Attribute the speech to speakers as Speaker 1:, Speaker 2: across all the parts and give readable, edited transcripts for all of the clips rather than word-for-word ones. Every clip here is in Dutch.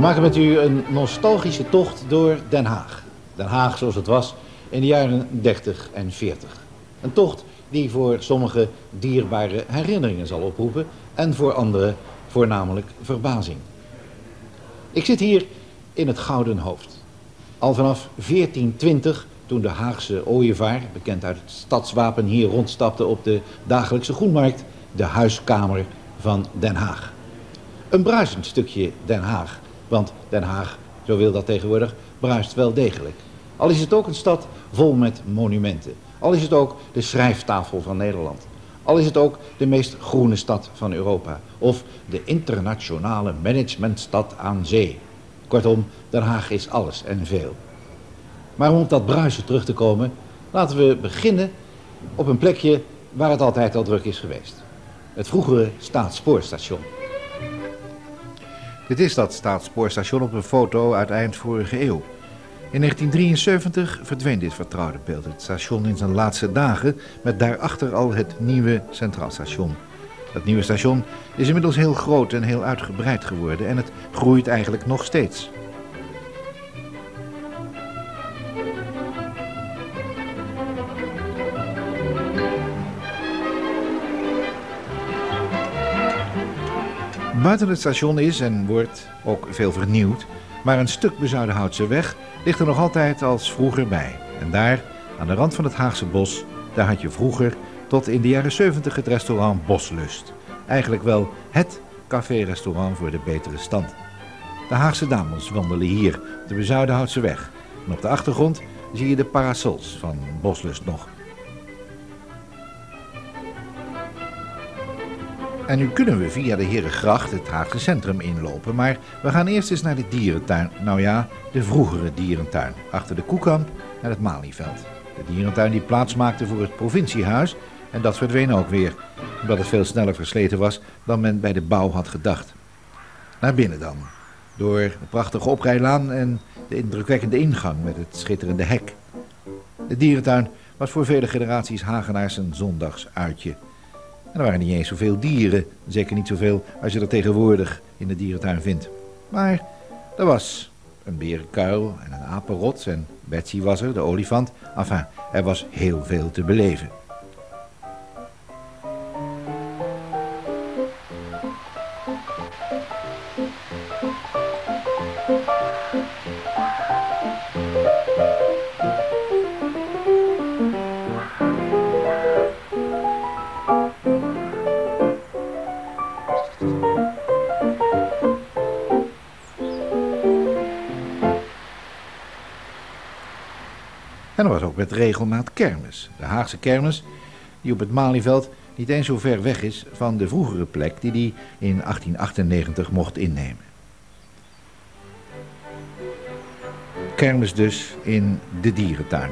Speaker 1: maken met u een nostalgische tocht door Den Haag. Den Haag zoals het was in de jaren 30 en 40. Een tocht die voor sommigen dierbare herinneringen zal oproepen en voor anderen voornamelijk verbazing. Ik zit hier in het Gouden Hoofd. Al vanaf 1420, toen de Haagse ooievaar, bekend uit het stadswapen, hier rondstapte op de dagelijkse groenmarkt, de huiskamer van Den Haag. Een bruisend stukje Den Haag, want Den Haag, zo wil dat tegenwoordig, bruist wel degelijk. Al is het ook een stad vol met monumenten. Al is het ook de schrijftafel van Nederland. Al is het ook de meest groene stad van Europa. Of de internationale managementstad aan zee. Kortom, Den Haag is alles en veel. Maar om op dat bruisen terug te komen, laten we beginnen op een plekje waar het altijd al druk is geweest. Het vroegere Staatsspoortstation. Dit is dat Staatsspoortstation op een foto uit eind vorige eeuw. In 1973 verdween dit vertrouwde beeld. Het station in zijn laatste dagen met daarachter al het nieuwe Centraal Station. Dat nieuwe station is inmiddels heel groot en heel uitgebreid geworden en het groeit eigenlijk nog steeds. Buiten het station is en wordt ook veel vernieuwd, maar een stuk Bezuidenhoutse weg ligt er nog altijd als vroeger bij. En daar, aan de rand van het Haagse bos, daar had je vroeger tot in de jaren 70 het restaurant Boslust. Eigenlijk wel het café-restaurant voor de betere stand. De Haagse dames wandelen hier op de Bezuidenhoutse weg. En op de achtergrond zie je de parasols van Boslust nog. En nu kunnen we via de Herengracht het Haagse centrum inlopen, maar we gaan eerst eens naar de dierentuin. Nou ja, de vroegere dierentuin, achter de Koekamp en het Malieveld. De dierentuin die plaats maakte voor het provinciehuis en dat verdween ook weer, omdat het veel sneller versleten was dan men bij de bouw had gedacht. Naar binnen dan, door de prachtige oprijlaan en de indrukwekkende ingang met het schitterende hek. De dierentuin was voor vele generaties Hagenaars een zondagsuitje. En er waren niet eens zoveel dieren, zeker niet zoveel als je er tegenwoordig in de dierentuin vindt. Maar er was een berenkuil en een apenrot en Betsy was er, de olifant. Enfin, er was heel veel te beleven. En er was ook met regelmaat kermis. De Haagse kermis, die op het Malieveld niet eens zo ver weg is van de vroegere plek die hij in 1898 mocht innemen. Kermis dus in de dierentuin.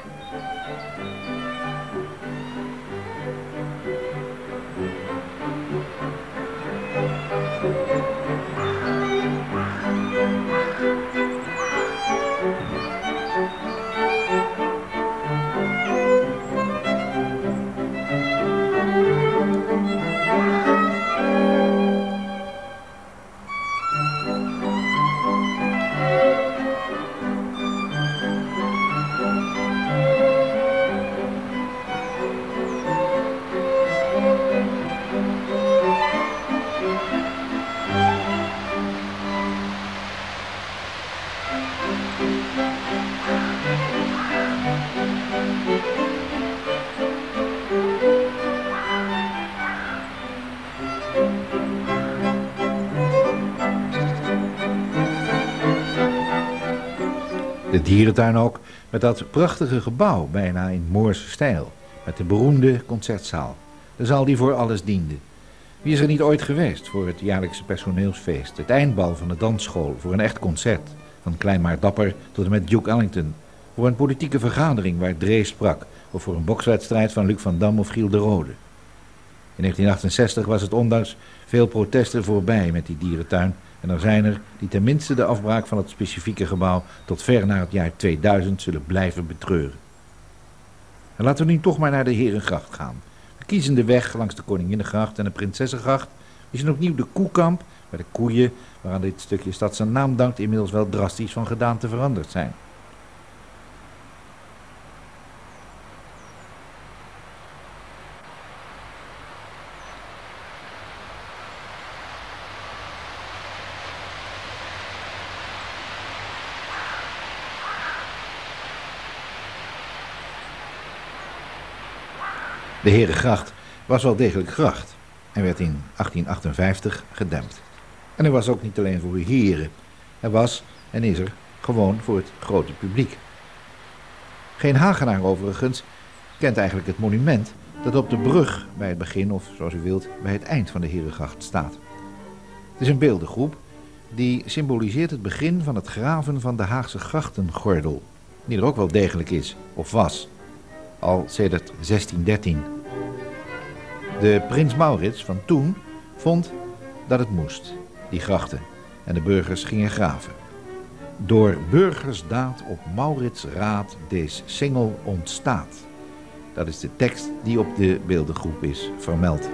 Speaker 1: De dierentuin ook, met dat prachtige gebouw, bijna in Moorse stijl. Met de beroemde concertzaal. De zaal die voor alles diende. Wie is er niet ooit geweest voor het jaarlijkse personeelsfeest? Het eindbal van de dansschool voor een echt concert. Van Klein maar Dapper tot en met Duke Ellington. Voor een politieke vergadering waar Drees sprak. Of voor een bokswedstrijd van Luc van Dam of Giel de Rode. In 1968 was het ondanks veel protesten voorbij met die dierentuin. En er zijn er die tenminste de afbraak van het specifieke gebouw tot ver naar het jaar 2000 zullen blijven betreuren. En laten we nu toch maar naar de Herengracht gaan. We kiezen de weg langs de Koninginnegracht en de Prinsessengracht. We zien opnieuw de Koekamp waar de koeien, waaraan dit stukje stad zijn naam dankt, inmiddels wel drastisch van gedaante veranderd zijn. De Herengracht was wel degelijk gracht en werd in 1858 gedempt. En hij was ook niet alleen voor heren. Hij was en is er gewoon voor het grote publiek. Geen Hagenaar overigens kent eigenlijk het monument dat op de brug bij het begin, of zoals u wilt, bij het eind van de Herengracht staat. Het is een beeldengroep die symboliseert het begin van het graven van de Haagse grachtengordel, die er ook wel degelijk is, of was, al sedert 1613. De prins Maurits van toen vond dat het moest, die grachten, en de burgers gingen graven. Door burgersdaad op Maurits raad des singel ontstaat. Dat is de tekst die op de beeldengroep is vermeld.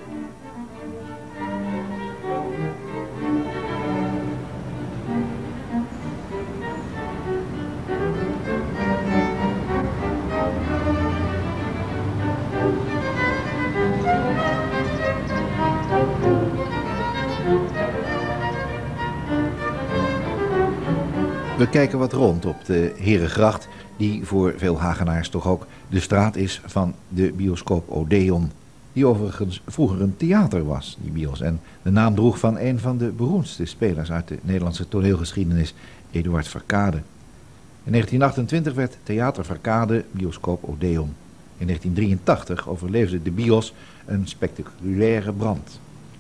Speaker 1: We kijken wat rond op de Herengracht, die voor veel Hagenaars toch ook de straat is van de bioscoop Odeon. Die overigens vroeger een theater was, die bios. En de naam droeg van een van de beroemdste spelers uit de Nederlandse toneelgeschiedenis, Eduard Verkade. In 1928 werd Theater Verkade bioscoop Odeon. In 1983 overleefde de bios een spectaculaire brand.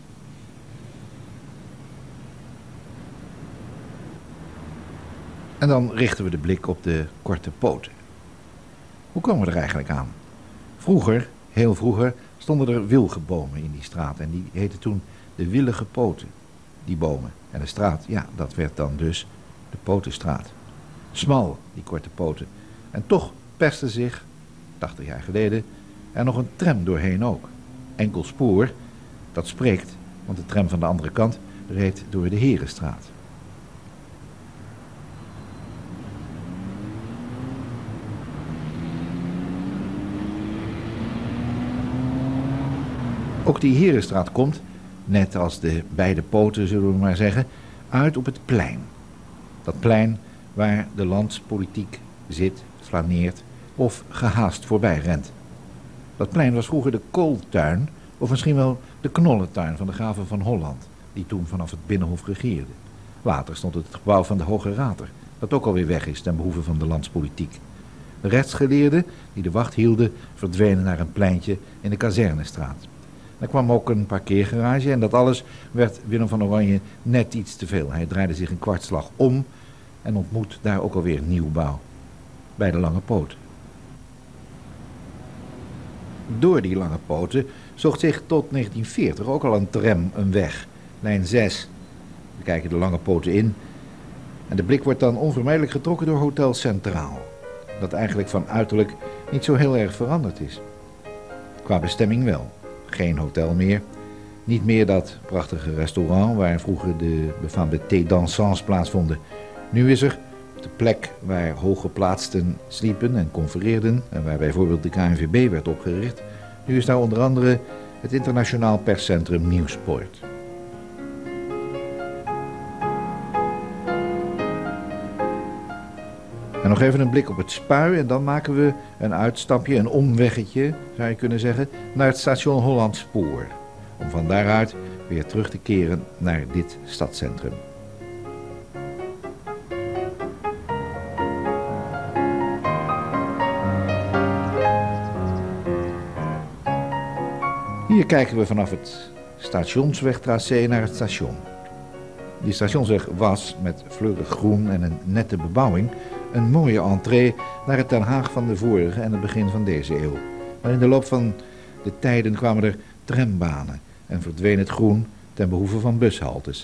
Speaker 1: En dan richten we de blik op de korte poten. Hoe komen we er eigenlijk aan? Vroeger, heel vroeger, stonden er wilgenbomen in die straat. En die heten toen de willige poten, die bomen. En de straat, ja, dat werd dan dus de Potenstraat. Smal, die korte poten. En toch perste zich, 80 jaar geleden, er nog een tram doorheen ook. Enkel spoor, dat spreekt, want de tram van de andere kant reed door de Herenstraat. Ook die Herenstraat komt, net als de beide poten zullen we maar zeggen, uit op het plein. Dat plein waar de landspolitiek zit, flaneert of gehaast voorbij rent. Dat plein was vroeger de kooltuin of misschien wel de knollentuin van de graven van Holland, die toen vanaf het Binnenhof regeerde. Later stond het gebouw van de Hoge Raad er, dat ook alweer weg is ten behoeve van de landspolitiek. De rechtsgeleerden die de wacht hielden verdwenen naar een pleintje in de Kazernestraat. Er kwam ook een parkeergarage en dat alles werd Willem van Oranje net iets te veel. Hij draaide zich een kwartslag om en ontmoet daar ook alweer nieuwbouw, bij de Lange Poot. Door die Lange Poten zocht zich tot 1940 ook al een tram een weg, lijn 6. We kijken de Lange Poten in en de blik wordt dan onvermijdelijk getrokken door Hotel Centraal, dat eigenlijk van uiterlijk niet zo heel erg veranderd is. Qua bestemming wel. Geen hotel meer. Niet meer dat prachtige restaurant waar vroeger de befaamde thé dansants plaatsvonden. Nu is er, op de plek waar hooggeplaatsten sliepen en confereerden en waar bijvoorbeeld de KNVB werd opgericht, nu is daar onder andere het internationaal perscentrum Nieuwspoort. En nog even een blik op het Spui en dan maken we een uitstapje, een omweggetje, zou je kunnen zeggen, naar het station Hollandspoor. Om van daaruit weer terug te keren naar dit stadscentrum. Hier kijken we vanaf het stationswegtracé naar het station. Die stationsweg was, met fleurig groen en een nette bebouwing, een mooie entree naar het Den Haag van de vorige en het begin van deze eeuw. Maar in de loop van de tijden kwamen er trambanen en verdween het groen ten behoeve van bushaltes.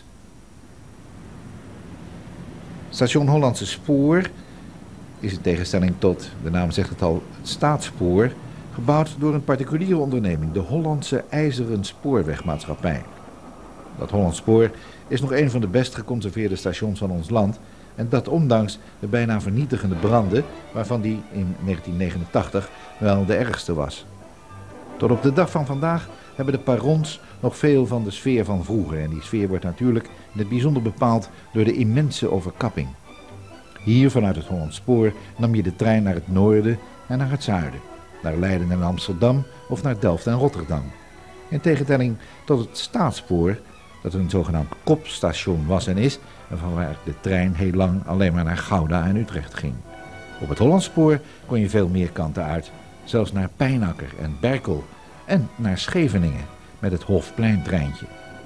Speaker 1: Station Hollandse Spoor is in tegenstelling tot, de naam zegt het al, het staatsspoor, gebouwd door een particuliere onderneming, de Hollandse IJzeren Spoorwegmaatschappij. Dat Hollands Spoor is nog een van de best geconserveerde stations van ons land. En dat ondanks de bijna vernietigende branden, waarvan die in 1989 wel de ergste was. Tot op de dag van vandaag hebben de perrons nog veel van de sfeer van vroeger. En die sfeer wordt natuurlijk in het bijzonder bepaald door de immense overkapping. Hier vanuit het Hollandspoor nam je de trein naar het noorden en naar het zuiden. Naar Leiden en Amsterdam of naar Delft en Rotterdam. In tegenstelling tot het Staatsspoor, dat een zogenaamd kopstation was en is, en van waar de trein heel lang alleen maar naar Gouda en Utrecht ging. Op het Hollandspoor kon je veel meer kanten uit, zelfs naar Pijnacker en Berkel en naar Scheveningen met het Hofpleintreintje.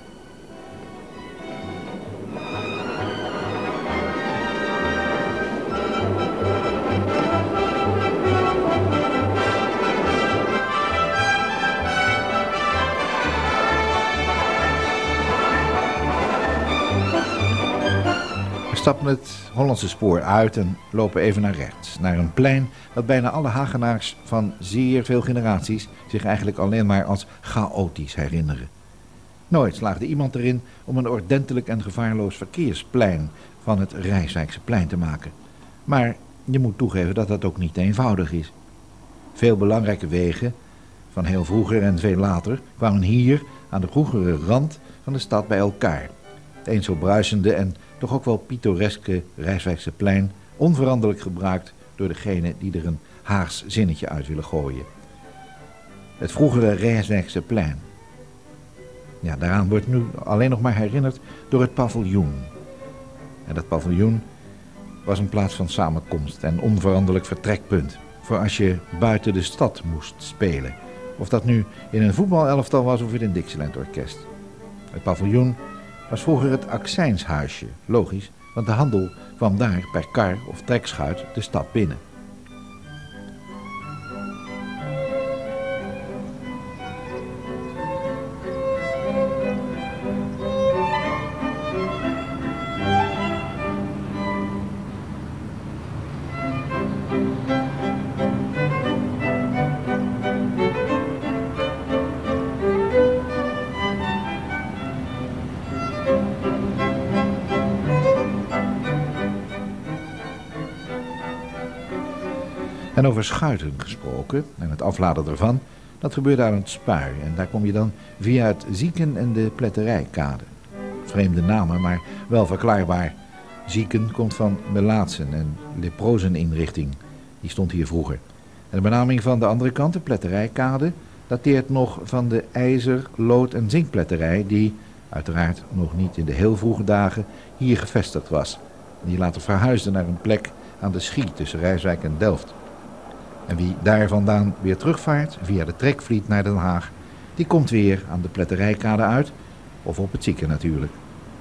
Speaker 1: We stappen het Hollandse spoor uit en lopen even naar rechts, naar een plein dat bijna alle Hagenaars van zeer veel generaties zich eigenlijk alleen maar als chaotisch herinneren. Nooit slaagde iemand erin om een ordentelijk en gevaarloos verkeersplein van het Rijswijkse plein te maken. Maar je moet toegeven dat dat ook niet eenvoudig is. Veel belangrijke wegen, van heel vroeger en veel later, kwamen hier aan de vroegere rand van de stad bij elkaar. Het eens zo bruisende en toch ook wel pittoreske Rijswijkse plein, onveranderlijk gebruikt door degene die er een Haags zinnetje uit willen gooien. Het vroegere Rijswijkse plein. Ja, daaraan wordt nu alleen nog maar herinnerd door het paviljoen. En dat paviljoen was een plaats van samenkomst en onveranderlijk vertrekpunt voor als je buiten de stad moest spelen. Of dat nu in een voetbalelftal was of in een Dixieland orkest. Het paviljoen was vroeger het accijnshuisje, logisch, want de handel kwam daar per kar of trekschuit de stad binnen. En over schuiten gesproken en het afladen ervan, dat gebeurde aan het Spui. En daar kom je dan via het Zieken en de Pletterijkade. Vreemde namen, maar wel verklaarbaar. Zieken komt van melaatsen en leprozeninrichting. Die stond hier vroeger. En de benaming van de andere kant, de Pletterijkade, dateert nog van de ijzer-, lood- en zinkpletterij die, uiteraard nog niet in de heel vroege dagen, hier gevestigd was. Die later verhuisde naar een plek aan de Schie tussen Rijswijk en Delft. En wie daar vandaan weer terugvaart, via de trekvliet naar Den Haag, die komt weer aan de Pletterijkade uit, of op het Zieken natuurlijk.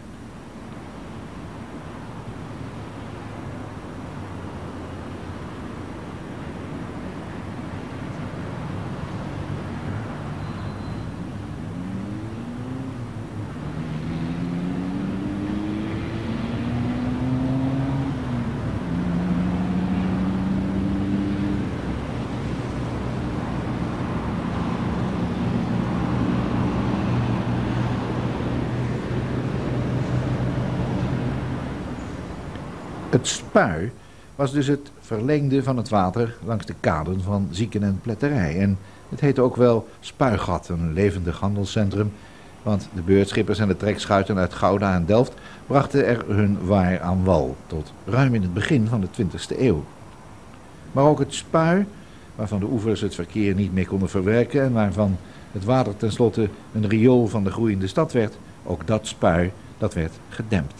Speaker 1: Het Spui was dus het verlengde van het water langs de kaden van Zieken en Pletterij. En het heette ook wel Spuigat, een levendig handelscentrum. Want de beurtschippers en de trekschuiten uit Gouda en Delft brachten er hun waar aan wal, tot ruim in het begin van de 20e eeuw. Maar ook het Spui, waarvan de oevers het verkeer niet meer konden verwerken en waarvan het water tenslotte een riool van de groeiende stad werd, ook dat Spui, dat werd gedempt.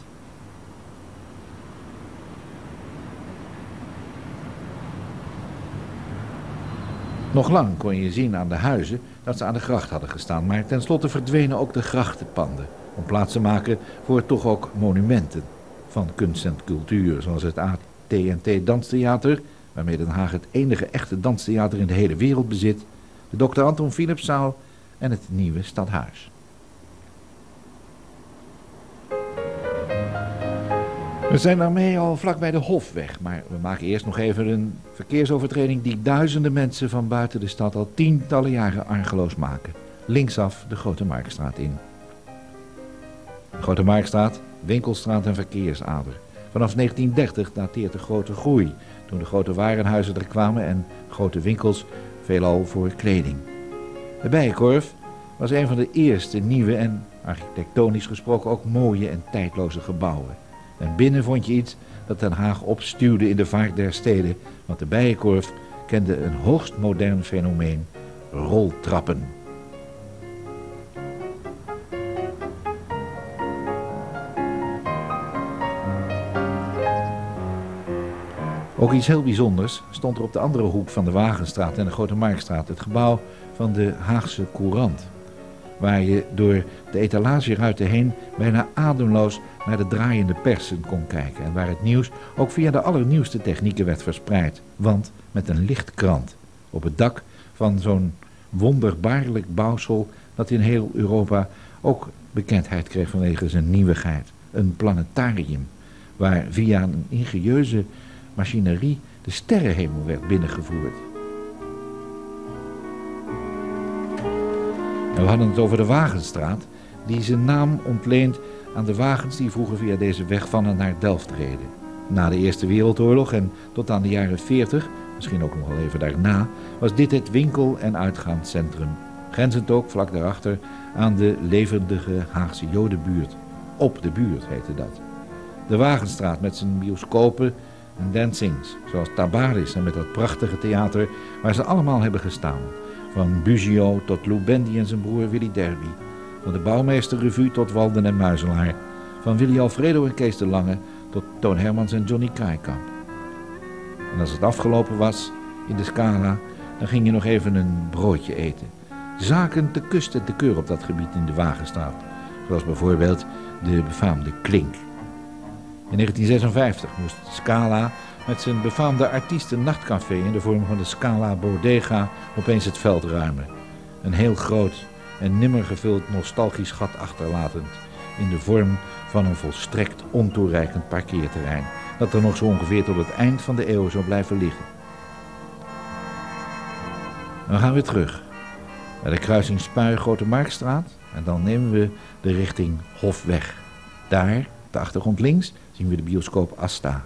Speaker 1: Nog lang kon je zien aan de huizen dat ze aan de gracht hadden gestaan, maar tenslotte verdwenen ook de grachtenpanden om plaats te maken voor toch ook monumenten van kunst en cultuur, zoals het AT&T Danstheater, waarmee Den Haag het enige echte danstheater in de hele wereld bezit, de Dr. Anton Philipszaal en het nieuwe Stadhuis. We zijn daarmee al vlakbij de Hofweg, maar we maken eerst nog even een verkeersovertreding die duizenden mensen van buiten de stad al tientallen jaren argeloos maken. Linksaf de Grote Marktstraat in. Grote Marktstraat, winkelstraat en verkeersader. Vanaf 1930 dateert de grote groei, toen de grote warenhuizen er kwamen en grote winkels, veelal voor kleding. De Bijenkorf was een van de eerste nieuwe en architectonisch gesproken ook mooie en tijdloze gebouwen. En binnen vond je iets dat Den Haag opstuwde in de vaart der steden, want de Bijenkorf kende een hoogst modern fenomeen: roltrappen. Ook iets heel bijzonders stond er op de andere hoek van de Wagenstraat en de Grote Marktstraat, het gebouw van de Haagse Courant, waar je door de etalageruiten heen bijna ademloos naar de draaiende persen kon kijken en waar het nieuws ook via de allernieuwste technieken werd verspreid, want met een lichtkrant op het dak van zo'n wonderbaarlijk bouwsel dat in heel Europa ook bekendheid kreeg vanwege zijn nieuwigheid. Een planetarium waar via een ingenieuze machinerie de sterrenhemel werd binnengevoerd. En we hadden het over de Wagenstraat, die zijn naam ontleent aan de wagens die vroeger via deze weg van en naar Delft reden. Na de Eerste Wereldoorlog en tot aan de jaren 40, misschien ook nog wel even daarna, was dit het winkel- en uitgaanscentrum. Grenzend ook vlak daarachter aan de levendige Haagse Jodenbuurt. Op de buurt heette dat. De Wagenstraat met zijn bioscopen en dancings, zoals Tabaris en met dat prachtige theater waar ze allemaal hebben gestaan. Van Bugio tot Lou Bendy en zijn broer Willy Derby. Van de Bouwmeesterrevue tot Walden en Muizelaar. Van Willy Alfredo en Kees de Lange tot Toon Hermans en Johnny Kraaikamp. En als het afgelopen was in de Scala, dan ging je nog even een broodje eten. Zaken te kust en te keur op dat gebied in de Wagenstraat. Zoals bijvoorbeeld de befaamde Klink. In 1956 moest Scala met zijn befaamde artiesten-nachtcafé in de vorm van de Scala Bodega opeens het veld ruimen. Een heel groot en nimmer gevuld nostalgisch gat achterlatend in de vorm van een volstrekt ontoereikend parkeerterrein dat er nog zo ongeveer tot het eind van de eeuw zou blijven liggen. Dan gaan we terug naar de kruising Spui-Grote Marktstraat en dan nemen we de richting Hofweg. Daar, op de achtergrond links, zien we de bioscoop Asta.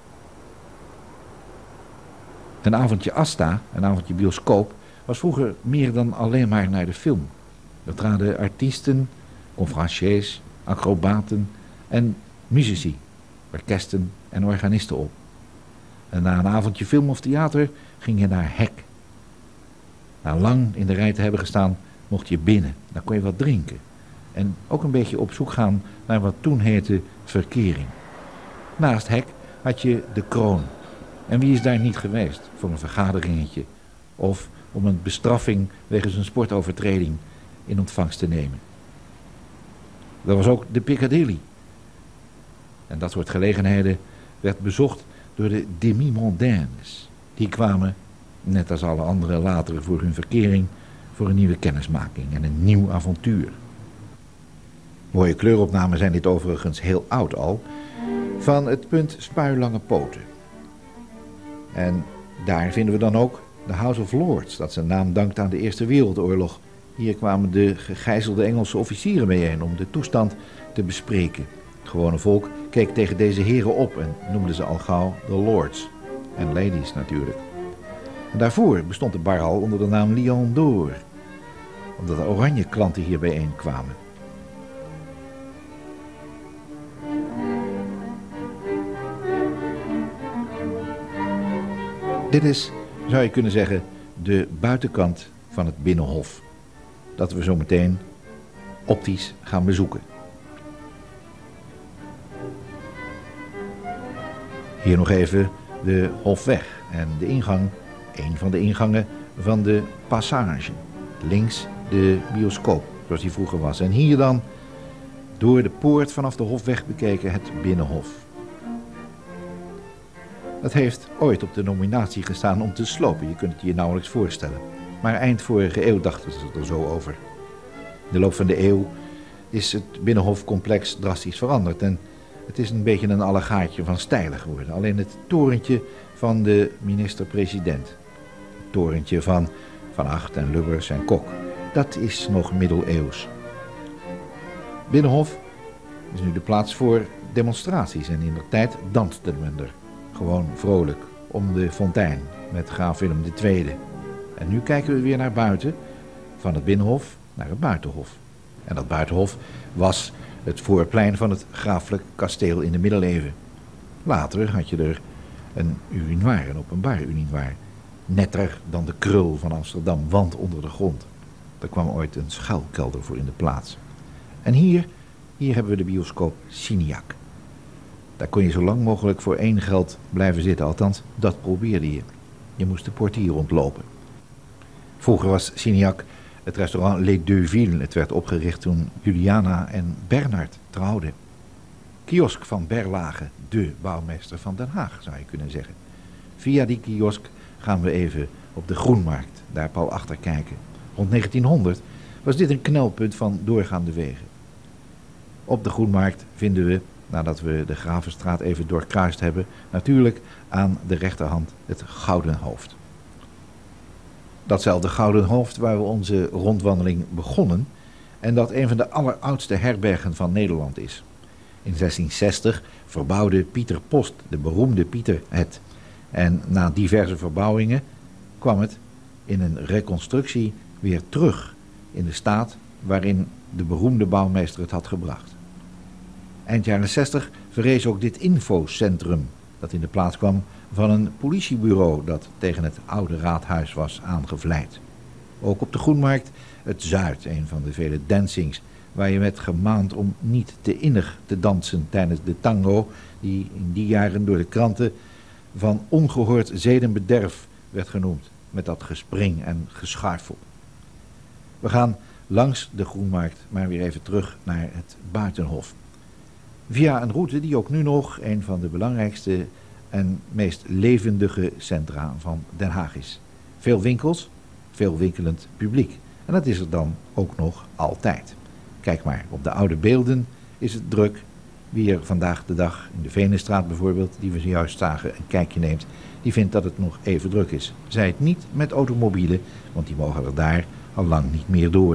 Speaker 1: Een avondje Asta, een avondje bioscoop, was vroeger meer dan alleen maar naar de film. Er traden artiesten, conferenciers, acrobaten en muzici, orkesten en organisten op. En na een avondje film of theater ging je naar Hek. Na lang in de rij te hebben gestaan, mocht je binnen. Daar kon je wat drinken. En ook een beetje op zoek gaan naar wat toen heette verkering. Naast Hek had je de Kroon. En wie is daar niet geweest voor een vergaderingetje of om een bestraffing wegens een sportovertreding in ontvangst te nemen. Dat was ook de Piccadilly. En dat soort gelegenheden werd bezocht door de demi-mondaines. Die kwamen, net als alle anderen later voor hun verkering, voor een nieuwe kennismaking en een nieuw avontuur. Mooie kleuropnamen zijn dit overigens heel oud al, van het punt Spui-Lange Poten. En daar vinden we dan ook de House of Lords, dat zijn naam dankt aan de Eerste Wereldoorlog. Hier kwamen de gegijzelde Engelse officieren bijeen om de toestand te bespreken. Het gewone volk keek tegen deze heren op en noemde ze al gauw de Lords. En ladies natuurlijk. En daarvoor bestond de bar al onder de naam Lion d'Or, omdat de oranje klanten hier bijeen kwamen. Dit is, zou je kunnen zeggen, de buitenkant van het Binnenhof, dat we zo meteen optisch gaan bezoeken. Hier nog even de Hofweg en de ingang, een van de ingangen van de Passage. Links de bioscoop, zoals die vroeger was. En hier dan, door de poort vanaf de Hofweg bekeken, het Binnenhof. Dat heeft ooit op de nominatie gestaan om te slopen. Je kunt het je nauwelijks voorstellen. Maar eind vorige eeuw dachten ze er zo over. In de loop van de eeuw is het Binnenhofcomplex drastisch veranderd. En het is een beetje een allegaartje van stijlen geworden. Alleen het torentje van de minister-president. Het torentje van Van Agt en Lubbers en Kok. Dat is nog middeleeuws. Binnenhof is nu de plaats voor demonstraties en in de tijd danste men er. Gewoon vrolijk om de fontein met graaf Willem II. En nu kijken we weer naar buiten, van het Binnenhof naar het Buitenhof. En dat Buitenhof was het voorplein van het graaflijk kasteel in de middeleeuwen. Later had je er een urinoir, een openbaar urinoir. Netter dan de Krul van Amsterdam, want onder de grond. Er kwam ooit een schuilkelder voor in de plaats. En hier hebben we de bioscoop Cineac. Daar kon je zo lang mogelijk voor één geld blijven zitten, althans dat probeerde je. Je moest de portier ontlopen. Vroeger was Cineac het restaurant Les Deux Villes. Het werd opgericht toen Juliana en Bernard trouwden. Kiosk van Berlage, de bouwmeester van Den Haag, zou je kunnen zeggen. Via die kiosk gaan we even op de Groenmarkt, daar pal achter kijken. Rond 1900 was dit een knelpunt van doorgaande wegen. Op de Groenmarkt vinden we, nadat we de Gravenstraat even doorkruist hebben, natuurlijk aan de rechterhand het Gouden Hoofd. Datzelfde Gouden Hoofd waar we onze rondwandeling begonnen en dat een van de alleroudste herbergen van Nederland is. In 1660 verbouwde Pieter Post, de beroemde Pieter, het. En na diverse verbouwingen kwam het in een reconstructie weer terug in de staat waarin de beroemde bouwmeester het had gebracht. Eind jaren 60 verrees ook dit infocentrum dat in de plaats kwam van een politiebureau dat tegen het oude raadhuis was aangevleid. Ook op de Groenmarkt het Zuid, een van de vele dancings waar je werd gemaand om niet te innig te dansen tijdens de tango die in die jaren door de kranten van ongehoord zedenbederf werd genoemd, met dat gespring en gescharfel. We gaan langs de Groenmarkt maar weer even terug naar het Buitenhof. Via een route die ook nu nog een van de belangrijkste en meest levendige centra van Den Haag is. Veel winkels, veel winkelend publiek. En dat is er dan ook nog altijd. Kijk maar, op de oude beelden is het druk. Wie er vandaag de dag in de Venenstraat bijvoorbeeld, die we zojuist zagen, een kijkje neemt, die vindt dat het nog even druk is. Zij het niet met automobielen, want die mogen er daar al lang niet meer door.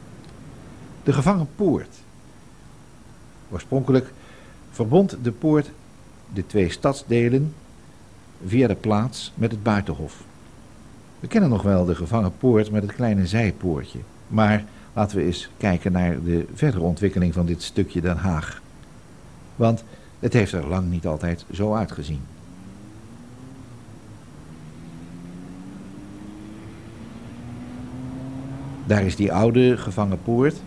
Speaker 1: De Gevangenpoort. Oorspronkelijk verbond de poort de twee stadsdelen via de plaats met het Buitenhof. We kennen nog wel de Gevangenpoort met het kleine zijpoortje, maar laten we eens kijken naar de verdere ontwikkeling van dit stukje Den Haag. Want het heeft er lang niet altijd zo uitgezien. Daar is die oude Gevangenpoort.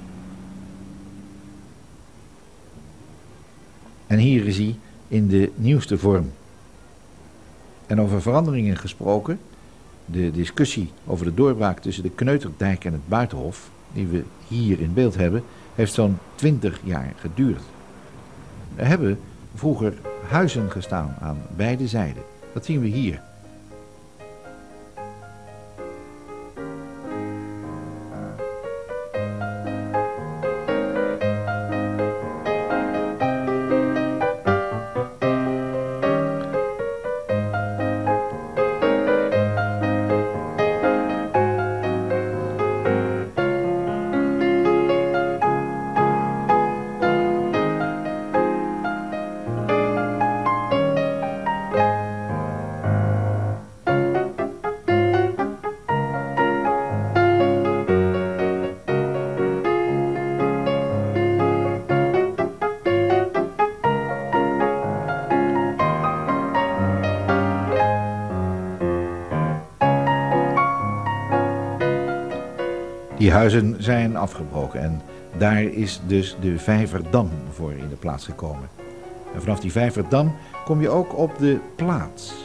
Speaker 1: En hier is hij in de nieuwste vorm. En over veranderingen gesproken, de discussie over de doorbraak tussen de Kneuterdijk en het Buitenhof, die we hier in beeld hebben, heeft zo'n 20 jaar geduurd. Er hebben vroeger huizen gestaan aan beide zijden. Dat zien we hier. Die huizen zijn afgebroken en daar is dus de Vijverdam voor in de plaats gekomen. En vanaf die Vijverdam kom je ook op de plaats.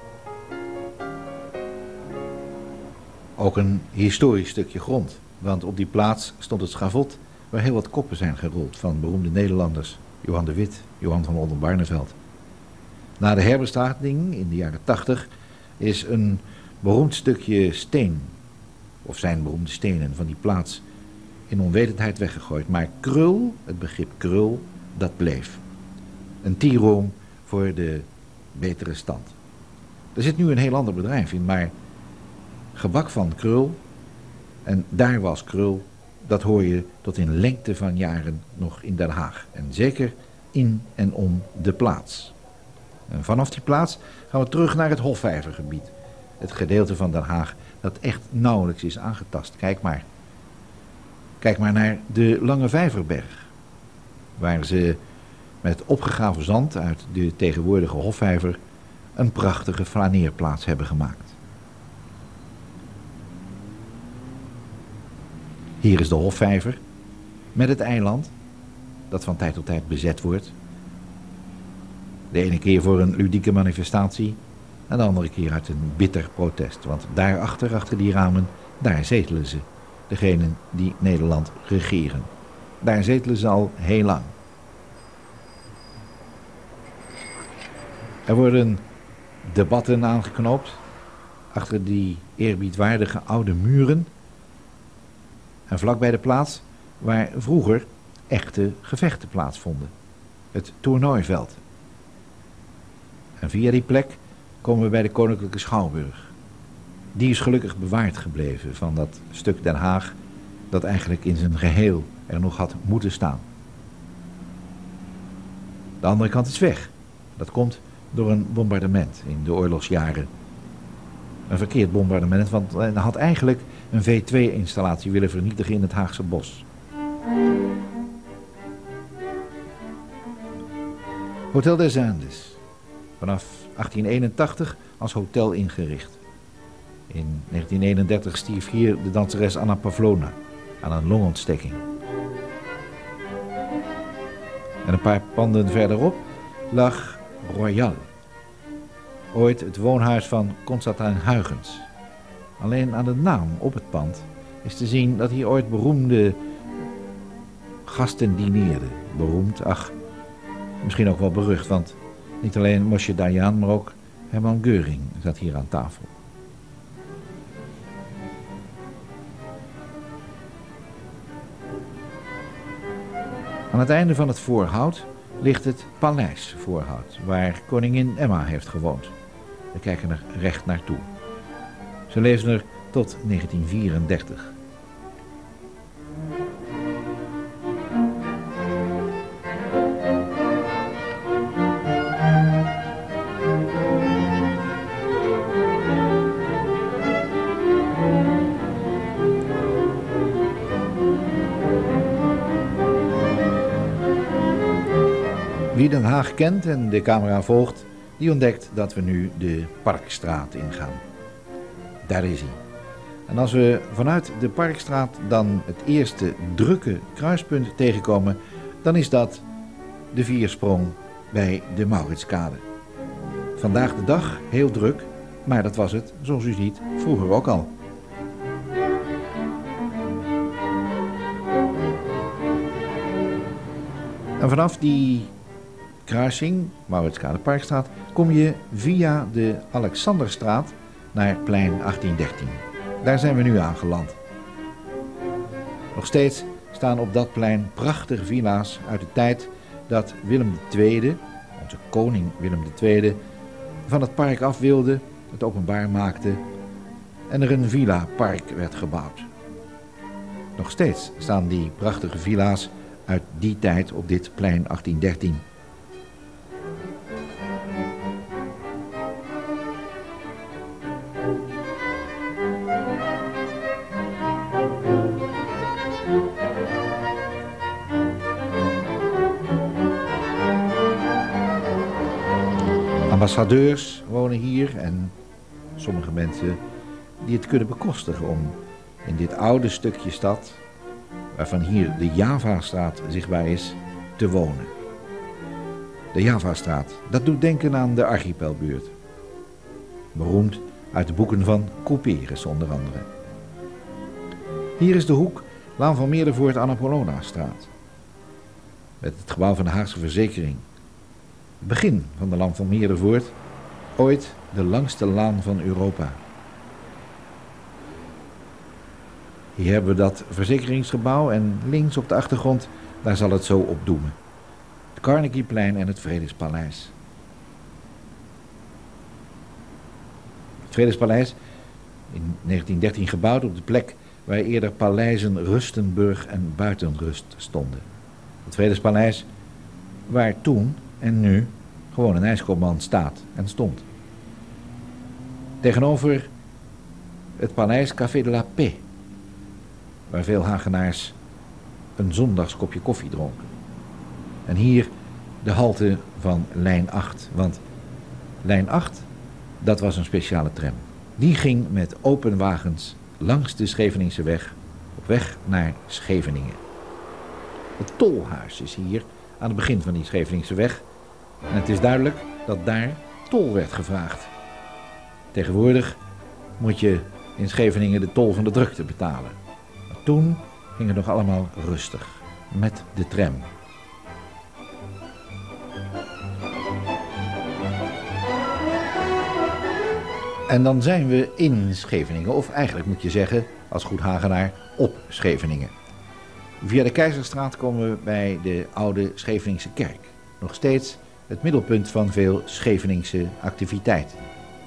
Speaker 1: Ook een historisch stukje grond, want op die plaats stond het schavot waar heel wat koppen zijn gerold van beroemde Nederlanders. Johan de Wit, Johan van Oldenbarneveld. Na de herbestrating in de jaren 80 is een beroemd stukje steen, of zijn beroemde stenen van die plaats, in onwetendheid weggegooid. Maar krul, het begrip krul, dat bleef. Een tieroom voor de betere stand. Er zit nu een heel ander bedrijf in, maar gebak van krul, en daar was krul dat hoor je tot in lengte van jaren nog in Den Haag. En zeker in en om de plaats. En vanaf die plaats gaan we terug naar het Hofvijvergebied. Het gedeelte van Den Haag dat echt nauwelijks is aangetast. Kijk maar. Kijk maar naar de Lange Vijverberg. Waar ze met opgegraven zand uit de tegenwoordige Hofvijver een prachtige flaneerplaats hebben gemaakt. Hier is de Hofvijver met het eiland dat van tijd tot tijd bezet wordt. De ene keer voor een ludieke manifestatie en de andere keer uit een bitter protest. Want daarachter, achter die ramen, daar zetelen ze. Degenen die Nederland regeren. Daar zetelen ze al heel lang. Er worden debatten aangeknoopt achter die eerbiedwaardige oude muren. En vlak bij de plaats waar vroeger echte gevechten plaatsvonden. Het toernooiveld. En via die plek komen we bij de Koninklijke Schouwburg. Die is gelukkig bewaard gebleven van dat stuk Den Haag dat eigenlijk in zijn geheel er nog had moeten staan. De andere kant is weg. Dat komt door een bombardement in de oorlogsjaren. Een verkeerd bombardement, want hij had eigenlijk een V2-installatie willen vernietigen in het Haagse bos. Hotel des Indes. Vanaf 1881 als hotel ingericht. In 1931 stierf hier de danseres Anna Pavlovna aan een longontsteking. En een paar panden verderop lag Royal. Ooit het woonhuis van Constantin Huygens. Alleen aan de naam op het pand is te zien dat hier ooit beroemde gasten dineerden. Beroemd, ach, misschien ook wel berucht, want niet alleen Moshe Dayan, maar ook Hermann Göring zat hier aan tafel. Aan het einde van het voorhout ligt het Paleis Voorhout, waar koningin Emma heeft gewoond. We kijken er recht naartoe. Ze leefde er tot 1934. Wie Den Haag kent en de camera volgt, die ontdekt dat we nu de Parkstraat ingaan. Daar is hij. En als we vanuit de Parkstraat dan het eerste drukke kruispunt tegenkomen, dan is dat de Viersprong bij de Mauritskade. Vandaag de dag heel druk, maar dat was het, zoals u ziet, vroeger ook al. En vanaf die kruising, Mauritskade Parkstraat, kom je via de Alexanderstraat naar plein 1813. Daar zijn we nu aangeland. Nog steeds staan op dat plein prachtige villa's uit de tijd dat Willem II, onze koning Willem II, van het park af wilde, het openbaar maakte en er een villa-park werd gebouwd. Nog steeds staan die prachtige villa's uit die tijd op dit plein 1813. Ambassadeurs wonen hier en sommige mensen die het kunnen bekostigen om in dit oude stukje stad, waarvan hier de Javastraat zichtbaar is, te wonen. De Javastraat, dat doet denken aan de archipelbuurt. Beroemd uit de boeken van Couperus onder andere. Hier is de hoek Laan van Meerdervoort Anna Paulownastraat. Met het gebouw van de Haagse Verzekering. Het begin van de Laan van Meerdervoort, ooit de langste laan van Europa. Hier hebben we dat verzekeringsgebouw en links op de achtergrond, daar zal het zo opdoemen. Het Carnegieplein en het Vredespaleis. Het Vredespaleis, in 1913 gebouwd op de plek waar eerder paleizen Rustenburg en Buitenrust stonden. Het Vredespaleis, waar toen en nu gewoon een ijskoopman staat en stond. Tegenover het paleis Café de la Paix, waar veel Hagenaars een zondagskopje koffie dronken. En hier de halte van lijn 8, want lijn 8, dat was een speciale tram. Die ging met open wagens langs de Scheveningse weg, op weg naar Scheveningen. Het tolhuis is hier aan het begin van die Scheveningse weg. En het is duidelijk dat daar tol werd gevraagd. Tegenwoordig moet je in Scheveningen de tol van de drukte betalen. Maar toen ging het nog allemaal rustig, met de tram. En dan zijn we in Scheveningen, of eigenlijk moet je zeggen, als goed Hagenaar, op Scheveningen. Via de Keizerstraat komen we bij de oude Scheveningse kerk. Nog steeds het middelpunt van veel Scheveningse activiteiten.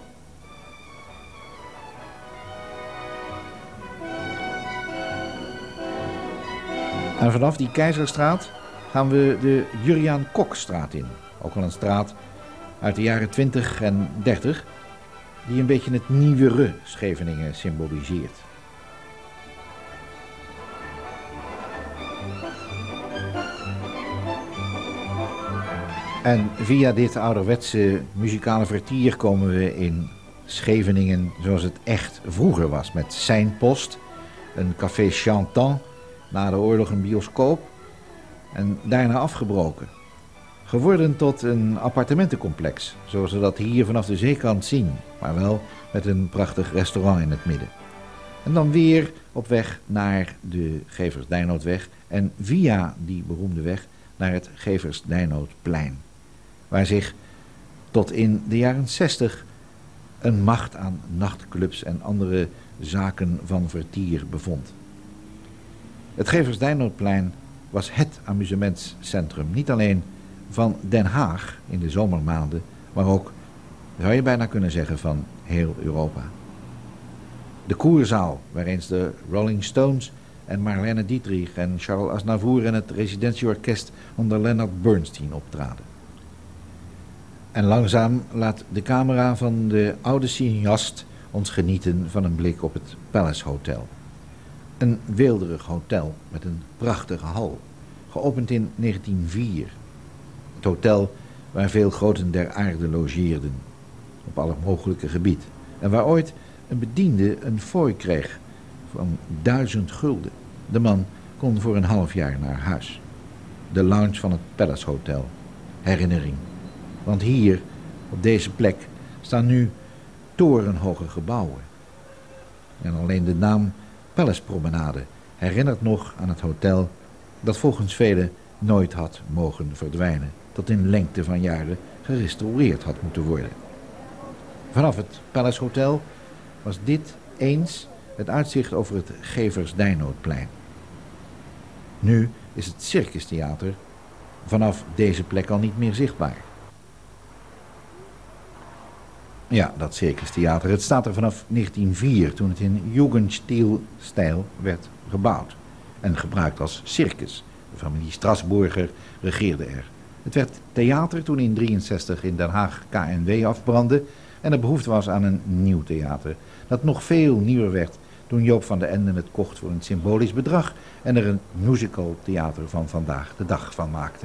Speaker 1: En vanaf die Keizerstraat gaan we de Juriaan Kokstraat in. Ook wel een straat uit de jaren 20 en 30... die een beetje het nieuwere Scheveningen symboliseert. En via dit ouderwetse muzikale vertier komen we in Scheveningen zoals het echt vroeger was. Met Seinpost, een café chantant, na de oorlog een bioscoop en daarna afgebroken. Geworden tot een appartementencomplex, zoals we dat hier vanaf de zeekant zien, maar wel met een prachtig restaurant in het midden. En dan weer op weg naar de Gevers-Dijnoodweg en via die beroemde weg naar het Gevers-Dijnoodplein, waar zich tot in de jaren 60 een macht aan nachtclubs en andere zaken van vertier bevond. Het Gevers-Dijnoodplein was het amusementscentrum, niet alleen van Den Haag in de zomermaanden, maar ook, zou je bijna kunnen zeggen, van heel Europa. De koerzaal, waar eens de Rolling Stones en Marlene Dietrich en Charles Aznavour en het residentieorkest onder Leonard Bernstein optraden. En langzaam laat de camera van de oude cineast ons genieten van een blik op het Palace Hotel. Een weelderig hotel met een prachtige hal, geopend in 1904. Het hotel waar veel groten der aarde logeerden, op alle mogelijke gebied. En waar ooit een bediende een fooi kreeg van 1000 gulden. De man kon voor een half jaar naar huis. De lounge van het Palace Hotel. Herinnering. Want hier, op deze plek, staan nu torenhoge gebouwen. En alleen de naam Palace Promenade herinnert nog aan het hotel dat volgens velen nooit had mogen verdwijnen, tot in lengte van jaren gerestaureerd had moeten worden. Vanaf het Palace Hotel was dit eens het uitzicht over het Gevers-Dijnoodplein. Nu is het Circus Theater vanaf deze plek al niet meer zichtbaar. Ja, dat Circus Theater, het staat er vanaf 1904, toen het in Jugendstil-stijl werd gebouwd en gebruikt als circus. De familie Strasburger regeerde er. Het werd theater toen in 1963 in Den Haag KNW afbrandde en er behoefte was aan een nieuw theater, dat nog veel nieuwer werd toen Joop van den Ende het kocht voor een symbolisch bedrag en er een musical theater van vandaag de dag van maakte.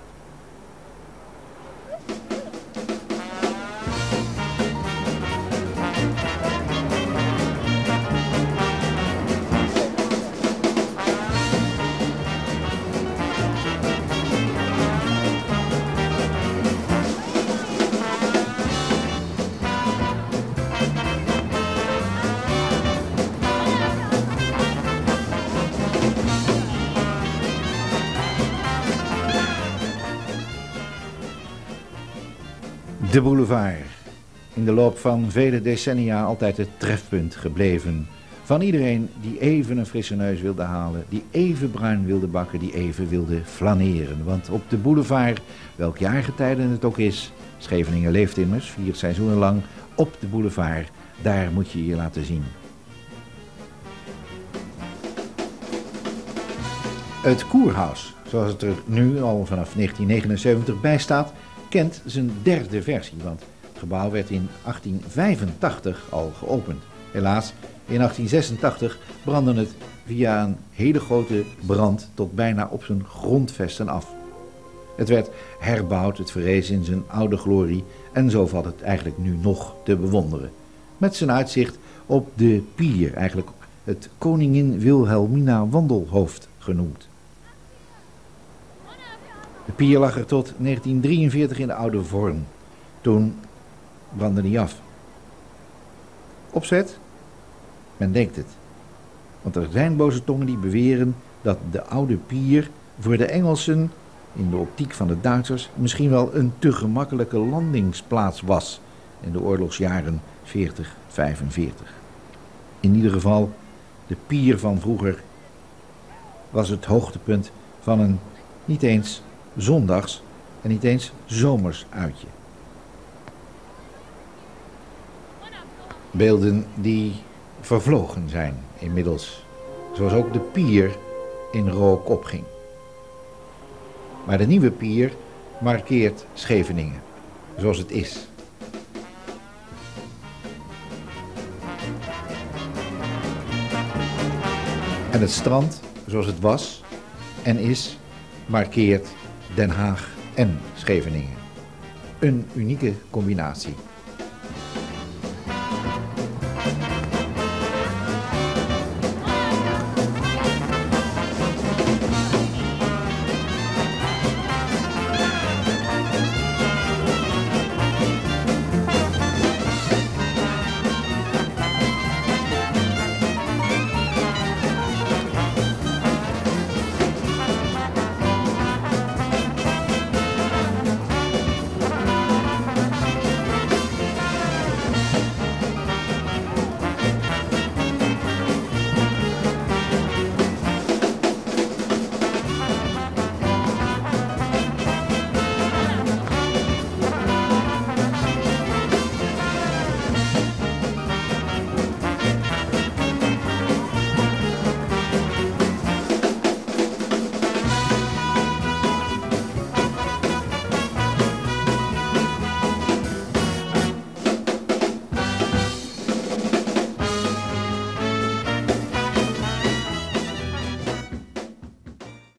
Speaker 1: De boulevard, in de loop van vele decennia altijd het trefpunt gebleven van iedereen die even een frisse neus wilde halen, die even bruin wilde bakken, die even wilde flaneren. Want op de boulevard, welk jaargetijde het ook is, Scheveningen leeft immers 4 seizoenen lang, op de boulevard, daar moet je je laten zien. Het Kurhaus, zoals het er nu al vanaf 1979 bij staat, kent zijn derde versie, want het gebouw werd in 1885 al geopend. Helaas, in 1886 brandde het via een hele grote brand tot bijna op zijn grondvesten af. Het werd herbouwd, het verrees in zijn oude glorie en zo valt het eigenlijk nu nog te bewonderen. Met zijn uitzicht op de pier, eigenlijk het Koningin Wilhelmina Wandelhoofd genoemd. De pier lag er tot 1943 in de oude vorm. Toen brandde die af. Opzet? Men denkt het. Want er zijn boze tongen die beweren dat de oude pier voor de Engelsen, in de optiek van de Duitsers, misschien wel een te gemakkelijke landingsplaats was in de oorlogsjaren 40-45. In ieder geval, de pier van vroeger was het hoogtepunt van een niet eens zondags en niet eens zomers uitje. Beelden die vervlogen zijn inmiddels, zoals ook de pier in rook opging. Maar de nieuwe pier markeert Scheveningen, zoals het is. En het strand, zoals het was en is, markeert Den Haag en Scheveningen. Een unieke combinatie.